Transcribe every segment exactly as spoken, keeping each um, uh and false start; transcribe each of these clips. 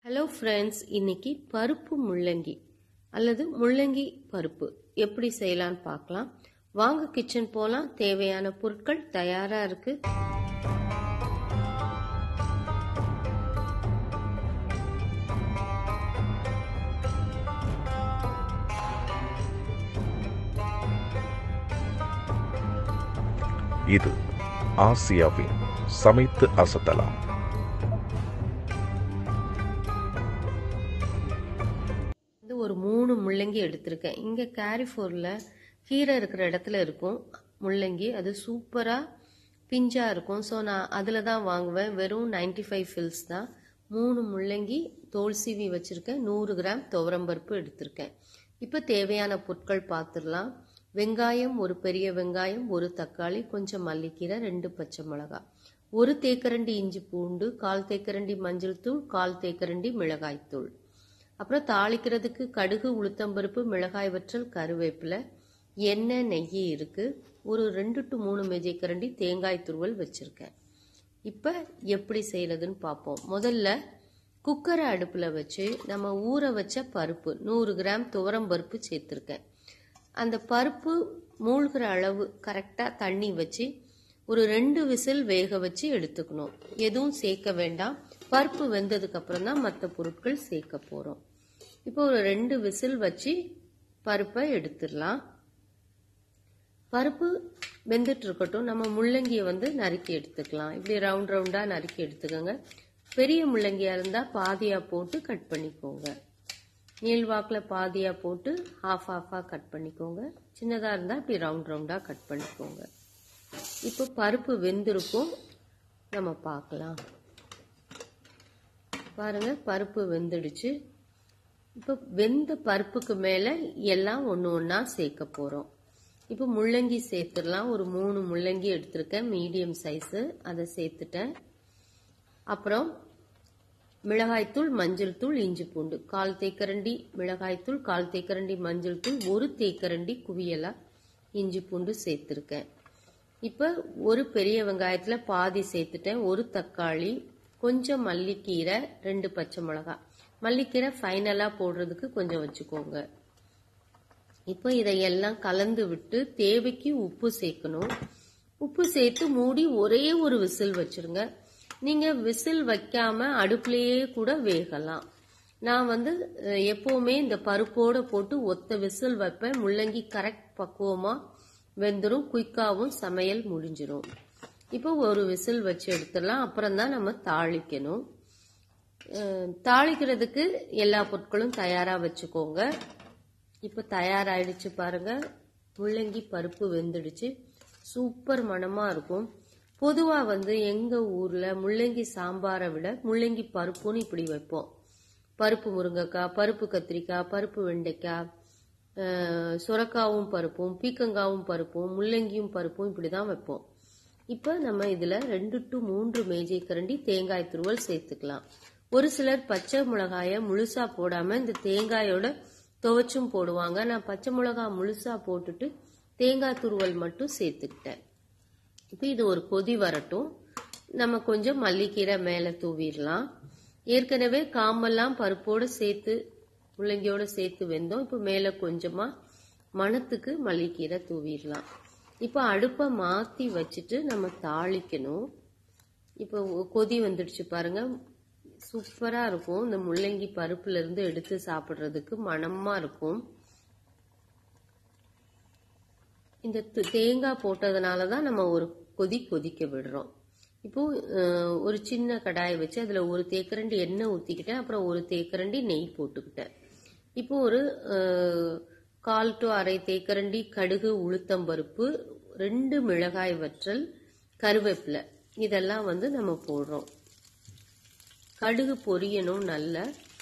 Hello friends, இன்னைக்கு பருப்பு முள்ளங்கி அல்லது முள்ளங்கி பருப்பு எப்படி செய்யலான்னு பார்க்கலாம். வாங்க கிச்சன் போலாம். தேவையான பொருட்கள் தயாரா இருக்கு. இது ஆசியாவின் சமைத்து அசத்தலாம். ஒரு மூணு முள்ளங்கி எடுத்திருக்கேன். இங்க கேரிஃபோர்ல கீரை இருக்கிற இடத்துல இருக்கும் முள்ளங்கி. அது சூப்பரா பிஞ்சா இருக்கும். ஸோ நான் அதில் தான் வாங்குவேன். வெறும் நைன்டி ஃபைவ் ஃபில்ஸ் தான். மூணு முள்ளங்கி தோல் சீவி வச்சிருக்கேன். நூறு கிராம் துவரம்பருப்பு எடுத்திருக்கேன். இப்போ தேவையான பொருட்கள் பார்த்துடலாம். வெங்காயம், ஒரு பெரிய வெங்காயம், ஒரு தக்காளி, கொஞ்சம் மல்லிக்கீரை, ரெண்டு பச்சை மிளகாய், ஒரு தேக்கரண்டி இஞ்சி பூண்டு, கால் தேக்கரண்டி மஞ்சள் தூள், கால் தேக்கரண்டி மிளகாய் தூள். அப்புறம் தாளிக்கிறதுக்கு கடுகு, உளுத்தம்பருப்பு, மிளகாய் வற்றல், கருவேப்பிலை, எண்ணெய், நெய் இருக்கு. ஒரு ரெண்டு டு மூணு மேஜைக்கரண்டி தேங்காய் துருவல் வச்சிருக்கேன். இப்போ எப்படி செய்யறதுன்னு பார்ப்போம். முதல்ல குக்கரை அடுப்பில் வச்சு நம்ம ஊற வச்ச பருப்பு நூறு கிராம் துவரம் பருப்பு சேர்த்துருக்கேன். அந்த பருப்பு மூழ்கிற அளவு கரெக்டாக தண்ணி வச்சு ஒரு ரெண்டு விசில் வேக வச்சு எடுத்துக்கணும். எதுவும் சேர்க்க வேண்டாம். பருப்பு வெந்ததுக்கு அப்புறம் தான் மற்ற பொருட்கள் சேர்க்க போகிறோம். இப்போ ஒரு ரெண்டு விசில் வச்சு பருப்பை எடுத்துடலாம். பருப்பு வெந்துட்டு இருக்கட்டும். நம்ம முள்ளங்கியை வந்து நறுக்கி எடுத்துக்கலாம். இப்படி ரவுண்ட் ரவுண்டாக நறுக்கி எடுத்துக்கோங்க. பெரிய முள்ளங்கியாக இருந்தால் பாதியாக போட்டு கட் பண்ணிக்கோங்க. நீள்வாக்கில் பாதியாக போட்டு ஹாஃப் ஹாஃபாக கட் பண்ணிக்கோங்க. சின்னதாக இருந்தால் இப்படி ரவுண்ட் ரவுண்டாக கட் பண்ணிக்கோங்க. இப்போ பருப்பு வெந்திருக்கும், நம்ம பார்க்கலாம். பாருங்க, பருப்பு வெந்துடுச்சு. இப்போ வெந்த பருப்புக்கு மேலே எல்லாம் ஒன்று ஒன்றா சேர்க்க போகிறோம். இப்போ முள்ளங்கி சேர்த்துடலாம். ஒரு மூணு முள்ளங்கி எடுத்திருக்கேன், மீடியம் சைஸு. அதை சேர்த்துட்டேன். அப்புறம் மிளகாய்த்தூள், மஞ்சள் தூள், இஞ்சி பூண்டு, கால் தேக்கரண்டி மிளகாய்த்தூள், கால் தேக்கரண்டி மஞ்சள் தூள், ஒரு தேக்கரண்டி குவியலா இஞ்சி பூண்டு சேர்த்துருக்கேன். இப்போ ஒரு பெரிய வெங்காயத்தில் பாதி சேர்த்துட்டேன். ஒரு தக்காளி, கொஞ்சம் மல்லிக்கீரை, ரெண்டு பச்சை மிளகாய். மல்லிக்கீரை ஃபைனலாக போடுறதுக்கு கொஞ்சம் வச்சுக்கோங்க. இப்போ இதையெல்லாம் கலந்து விட்டு தேவைக்கு உப்பு சேர்க்கணும். உப்பு சேர்த்து மூடி ஒரே ஒரு விசில் வச்சிருங்க. நீங்கள் விசில் வைக்காம அடுப்புலேயே கூட வேகலாம். நான் வந்து எப்போவுமே இந்த பருப்போடு போட்டு ஒத்த விசில் வைப்பேன். முள்ளங்கி கரெக்ட் பக்குவமாக வெந்துடும், குயிக்காகவும் சமையல் முடிஞ்சிடும். இப்போ ஒரு விசில் வச்சு எடுத்துடலாம். அப்புறம் தான் நம்ம தாளிக்கணும். தாளிக்கிறதுக்கு எல்லா பொருட்களும் தயாராக வச்சுக்கோங்க. இப்போ தயாராகிடுச்சு பாருங்க. முள்ளங்கி பருப்பு வெந்துடுச்சு. சூப்பர் மணமாக இருக்கும். பொதுவாக வந்து எங்கள் ஊரில் முள்ளங்கி சாம்பாரை விட முள்ளங்கி பருப்புன்னு இப்படி வைப்போம். பருப்பு முருங்கைக்காய், பருப்பு கத்திரிக்காய், பருப்பு வெண்டைக்காய், சுரக்காவும் பருப்பும், பீக்கங்காவும் பருப்பும், முள்ளங்கியும் பருப்பும் இப்படி தான் வைப்போம். இப்போ நம்ம இதில் ரெண்டு டு மூன்று மேஜை கரண்டி தேங்காய் துருவல் சேர்த்துக்கலாம். ஒரு சிலர் பச்சை மிளகாயை முழுசா போடாமல் இந்த தேங்காயோட துவைச்சும் போடுவாங்க. நான் பச்சை மிளகாய் முழுசா போட்டுட்டு தேங்காய் துருவல் மட்டும் சேர்த்துக்கிட்டேன். இப்போ இது ஒரு கொதி வரட்டும். நம்ம கொஞ்சம் மல்லிக்கீரை மேலே தூவிடலாம். ஏற்கனவே காம்பெல்லாம் பருப்போடு சேர்த்து முள்ளங்கியோடு சேர்த்து வெந்தோம். இப்போ மேலே கொஞ்சமாக மணத்துக்கு மல்லிக்கீரை தூவிடலாம். இப்போ அடுப்பை மாற்றி வச்சுட்டு நம்ம தாளிக்கணும். இப்போ கொதி வந்துடுச்சு பாருங்க. சூப்பராக இருக்கும். இந்த முள்ளங்கி பருப்புல இருந்து எடுத்து சாப்பிட்றதுக்கு மணமா இருக்கும். இந்த தேங்காய் போட்டதுனால தான் நம்ம ஒரு கொதி கொதிக்க விடுறோம். இப்போ ஒரு சின்ன கடாயை வச்சு அதில் ஒரு தேக்கரண்டி எண்ணெய் ஊற்றிக்கிட்டேன். அப்புறம் ஒரு தேக்கரண்டி நெய் போட்டுக்கிட்டேன். இப்போ ஒரு கால் டு அரை தேக்கரண்டி கடுகு, உளுத்தம்பருப்பு, ரெண்டு மிளகாய் வற்றல், கருவேப்பிலை இதெல்லாம் வந்து நம்ம போடுறோம். கடுகு பொரியணும். நல்ல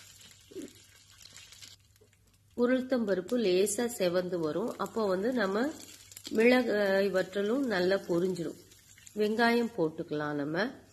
உளுத்தம்பருப்பு லேசாக செவந்து வரும். அப்போ வந்து நம்ம மிளகாய் வற்றலும் நல்லா பொரிஞ்சிடும். வெங்காயம் போட்டுக்கலாம். நம்ம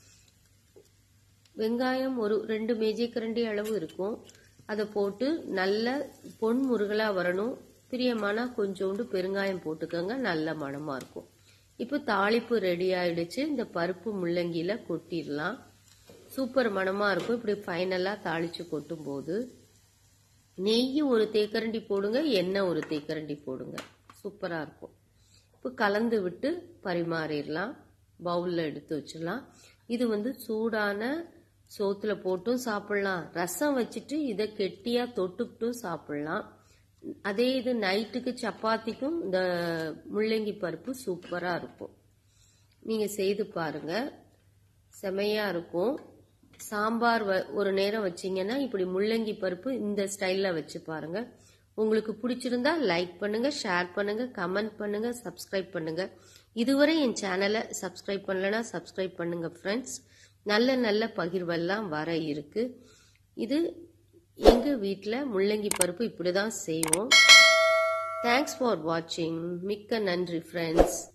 வெங்காயம் ஒரு ரெண்டு மேஜை கரண்டி அளவு இருக்கும். அதை போட்டு நல்ல பொன் முருகலாக வரணும். பிரியமான கொஞ்சோண்டு பெருங்காயம் போட்டுக்கோங்க. நல்ல மணமாக இருக்கும். இப்போ தாளிப்பு ரெடி ஆயிடுச்சு. இந்த பருப்பு முள்ளங்கியில் கொட்டிடலாம். சூப்பர் மணமாக இருக்கும். இப்படி ஃபைனலாக தாளித்து கொட்டும் போது நெய் ஒரு தேக்கரண்டி போடுங்க, எண்ணெய் ஒரு தேக்கரண்டி போடுங்க, சூப்பராக இருக்கும். இப்போ கலந்து விட்டு பரிமாறிடலாம். பவுலில் எடுத்து வச்சிடலாம். இது வந்து சூடான சோத்துல போட்டும் சாப்பிடலாம், ரசம் வச்சுட்டு இதை கெட்டியாக தொட்டுக்கிட்டும் சாப்பிடலாம். அதே இது நைட்டுக்கு சப்பாத்திக்கும் இந்த முள்ளங்கி பருப்பு சூப்பராக இருக்கும். நீங்கள் செய்து பாருங்கள், செமையாக இருக்கும். சாம்பார் ஒரு நேரம் வச்சிங்கன்னா இப்படி முள்ளங்கி பருப்பு இந்த ஸ்டைலில் வச்சு பாருங்கள். உங்களுக்கு பிடிச்சிருந்தா லைக் பண்ணுங்கள், ஷேர் பண்ணுங்கள், கமெண்ட் பண்ணுங்கள், சப்ஸ்கிரைப் பண்ணுங்கள். இதுவரை என் சேனலை சப்ஸ்கிரைப் பண்ணலைன்னா சப்ஸ்கிரைப் பண்ணுங்கள் ஃப்ரெண்ட்ஸ். நல்ல நல்ல பகிர்வெல்லாம் வர இருக்கு. இது எங்கள் வீட்டில் முள்ளங்கி பருப்பு இப்படி தான் செய்வோம். தேங்க்ஸ் ஃபார் வாட்சிங். மிக்க நன்றி ஃப்ரெண்ட்ஸ்.